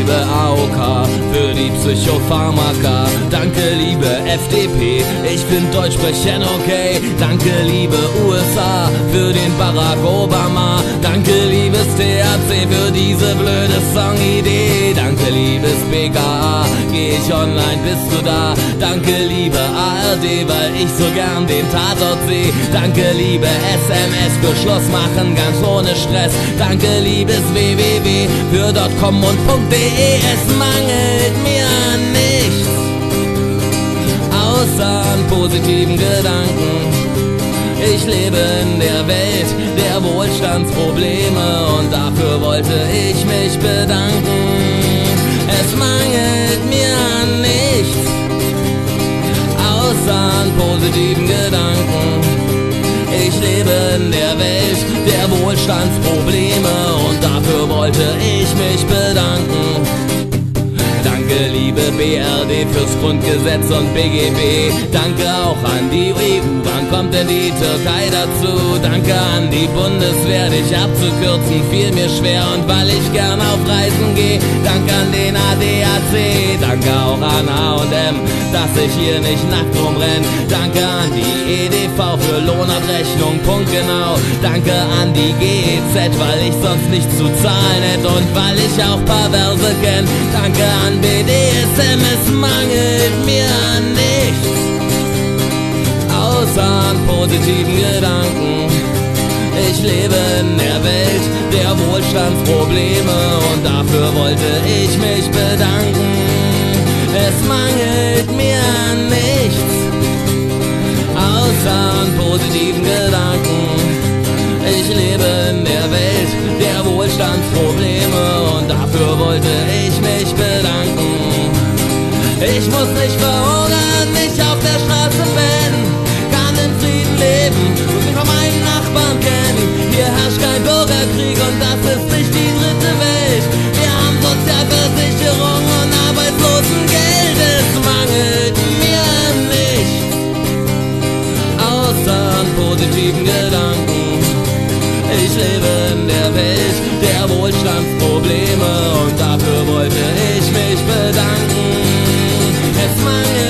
liebe AOK für die Psychopharmaka. Danke, liebe FDP, ich find Deutsch sprechen okay. Danke, liebe USA für den Barack Obama. Danke, liebes THC für diese blöde Songidee. Danke, liebes BKA, geh ich online, bist du da? Danke, liebe ARD, weil ich so gern den Tatort seh. Danke, liebe SMS für Schluss machen, ganz ohne Stress. Danke, liebes www für .com und .de. Es mangelt mir an nichts, außer an positiven Gedanken. Ich lebe in der Welt der Wohlstandsprobleme und dafür wollte ich mich bedanken. Es mangelt mir an nichts, außer an positiven Gedanken. Ich lebe in der Welt der Wohlstandsprobleme und dafür wollte ich mich bedanken. Danke, liebe BRD fürs Grundgesetz und BGB. Danke auch an die EU, wann kommt denn die Türkei dazu? Danke an die Bundeswehr, dich abzukürzen fiel mir schwer und weil ich gern auf Reisen gehe. Danke an den ADAC, danke auch an H&M, dass ich hier nicht nackt rumrenn. Danke an die EDV für Lohnabrechnung, punktgenau. Danke an die GEZ, weil ich sonst nicht zu zahlen hätte und weil ich auch Perverse kenn. Danke an BDSM, es mangelt mir an nichts, außer an positiven Gedanken. Ich lebe in der Welt der Wohlstandsprobleme und dafür wollte ich mich bedanken. Es mangelt mir an nichts, außer an positiven Gedanken. Ich lebe in der Welt der Wohlstandsprobleme und dafür wollte ich mich bedanken. Ich muss nicht verhungern, nicht auf der Straße pennen, kann in Frieden leben und mich von meinen Nachbarn kennen. Hier herrscht kein Bürgerkrieg und das ist nicht die dritte Welt. Wir haben Sozialversicherung und Arbeitslosengeld. Es mangelt mir nicht, außer an positiven Gedanken. Ich lebe in der Welt der Wohlstandsprobleme und dafür wollte ich mich bedanken. Es mangelt